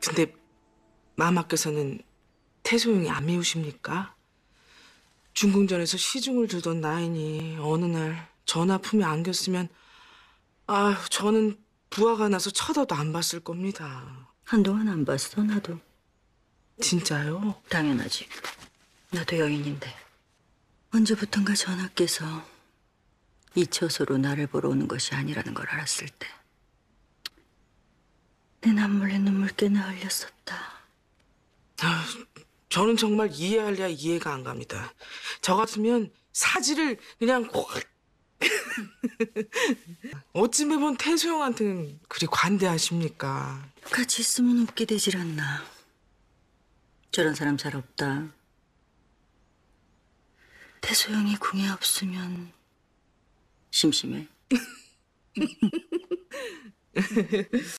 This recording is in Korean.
근데 마마께서는 태소영이 안 미우십니까? 중궁전에서 시중을 들던 나이니 어느 날 전하 품에 안겼으면 아휴 저는 부하가 나서 쳐다도 안 봤을 겁니다. 한동안 안 봤어, 나도. 진짜요? 당연하지. 나도 여인인데. 언제부턴가 전하께서 이 처소로 나를 보러 오는 것이 아니라는 걸 알았을 때 내 남몰래 눈물 꽤나 흘렸었다. 아휴, 저는 정말 이해할래야 이해가 안 갑니다. 저 같으면 사지를 그냥 확 어찌 매번 태소영한테는 그리 관대하십니까? 같이 있으면 웃게 되질 않나. 저런 사람 잘 없다. 태소영이 궁에 없으면 심심해.